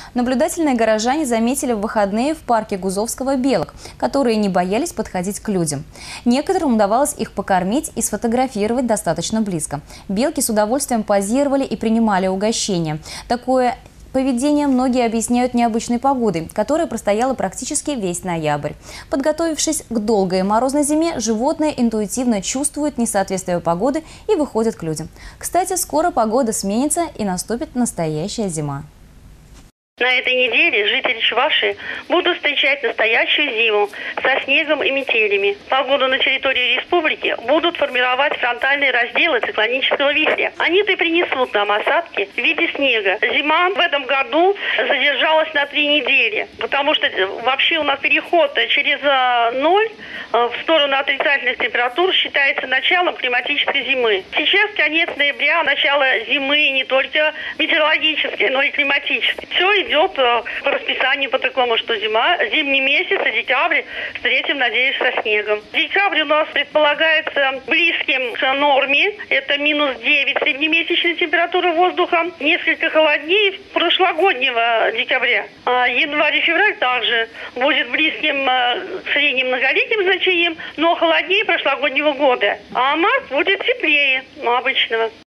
Наблюдательные горожане заметили в выходные в парке Гузовского белок, которые не боялись подходить к людям. Некоторым удавалось их покормить и сфотографировать достаточно близко. Белки с удовольствием позировали и принимали угощения. Такое поведение многие объясняют необычной погодой, которая простояла практически весь ноябрь. Подготовившись к долгой морозной зиме, животные интуитивно чувствуют несоответствие погоды и выходят к людям. Кстати, скоро погода сменится и наступит настоящая зима. На этой неделе жители Чувашии будут встречать настоящую зиму со снегом и метелями. Погоду на территории республики будут формировать фронтальные разделы циклонического вихря. Они-то и принесут нам осадки в виде снега. Зима в этом году задержалась на 3 недели, потому что вообще у нас переход через ноль в сторону отрицательных температур считается началом климатической зимы. Сейчас конец ноября, начало зимы не только метеорологической, но и климатической. Все идет по расписанию по такому, что зима, зимний месяц, и декабрь встретим, надеюсь, со снегом. Декабрь у нас предполагается близким к норме. Это -9 среднемесячная температура воздуха. Несколько холоднее прошлогоднего декабря. А январь и февраль также будет близким к средним многолетним значениям, но холоднее прошлогоднего года. А март будет теплее обычного.